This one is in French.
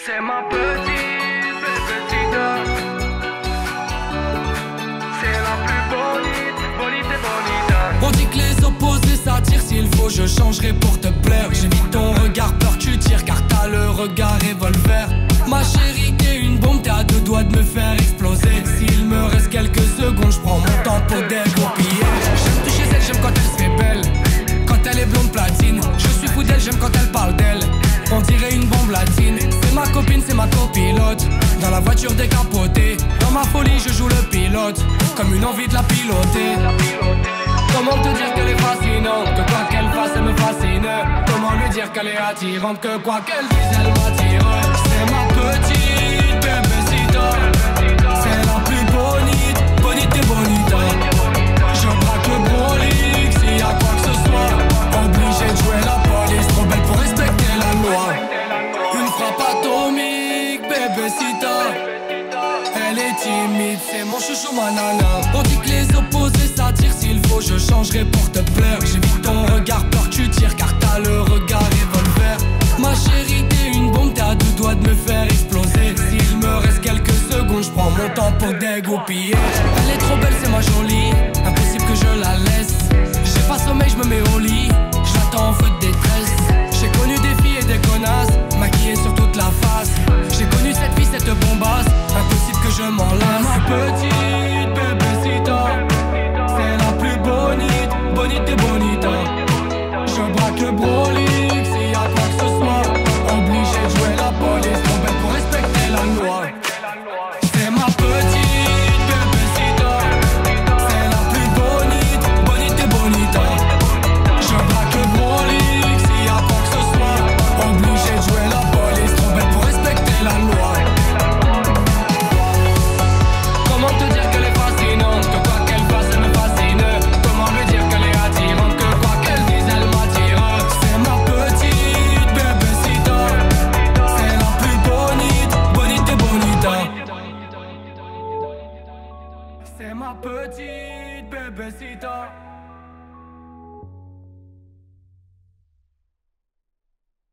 C'est ma petite bébécita. C'est la plus bonite, bonite et bonita. On dit que les opposés s'attirent, s'il faut je changerai pour te plaire. J'évite ton regard, peur que tu tires car t'as le regard revolver. Ma chérie t'es une bombe, t'es à deux doigts de me faire exploser. S'il me reste quelques secondes, je prends mon temps pour dégoupiller. J'aime toucher elle, j'aime quand elle se fait belle. Quand elle est blonde platine, je suis fou d'elle, j'aime quand elle parle d'elle. On dirait une bombe latine. C'est ma copine, c'est ma copilote. Dans la voiture décapotée, dans ma folie je joue le pilote. Comme une envie de la piloter. Comment te dire qu'elle est fascinante, que quoi qu'elle fasse elle me fascine. Comment lui dire qu'elle est attirante, que quoi qu'elle dise elle m'attire. C'est ma petite bébécita. C'est la plus bonite, bonite et bonita. Je braque le brolic s'il y a quoi que ce soit. Obligé de jouer la police, trop belle pour respecter la loi. Une frappe atomique, bébécita. Elle est timide, c'est mon chouchou, ma nana. On dit que les opposés s'attirent, s'il faut je changerai pour te plaire. J'évite ton regard, peur que tu tires car t'as le regard revolver. Ma chérie t'es une bombe, t'es à deux doigts de me faire exploser. S'il me reste quelques secondes, je prends mon temps pour dégoupiller. Elle est trop belle, c'est ma jolie, impossible que je la laisse. J'ai pas sommeil, je me mets au lit, je l'attends en feu de détresse. J'ai connu des filles et des connasses, maquillées sur toute la face. J'ai connu cette fille, cette bombasse, impossible que je m'en lasse. Ma petite bébécita, c'est la plus bonite, bonite et bonita. Je braque le brolic s'il y a quoi que ce soit. Obligé de jouer la police, trop belle pour respecter la loi. C'est ma petite bébécita, c'est la plus bonite, bonite et bonita. Je braque le brolic s'il y a quoi que ce soit. Obligé de jouer la police, trop belle pour respecter la loi. Comment te dire qu'elle est fascinante, que quoi qu'elle fasse elle me fascine. Comment lui dire qu'elle est attirante, que quoi qu'elle dise elle m'attire. C'est ma petite bébécita, c'est la plus bonite, bonite et bonita. C'est ma petite bébécita.